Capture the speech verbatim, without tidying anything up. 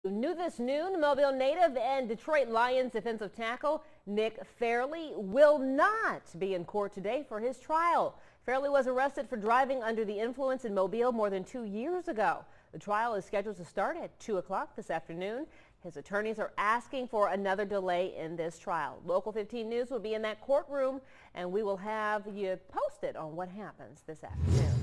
New this noon, Mobile native and Detroit Lions defensive tackle Nick Fairley will not be in court today for his trial. Fairley was arrested for driving under the influence in Mobile more than two years ago. The trial is scheduled to start at two o'clock this afternoon. His attorneys are asking for another delay in this trial. Local fifteen News will be in that courtroom, and we will have you posted on what happens this afternoon.